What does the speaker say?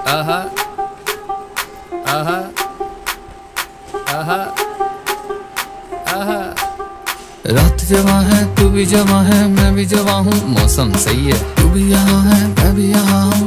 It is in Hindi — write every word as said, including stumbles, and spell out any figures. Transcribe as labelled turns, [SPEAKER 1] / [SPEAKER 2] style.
[SPEAKER 1] आहा आहा आहा आहा। रात जवां है तू भी जवां है मैं भी जवां हूँ, मौसम सही है तू भी यहाँ है मैं भी यहाँ हूँ।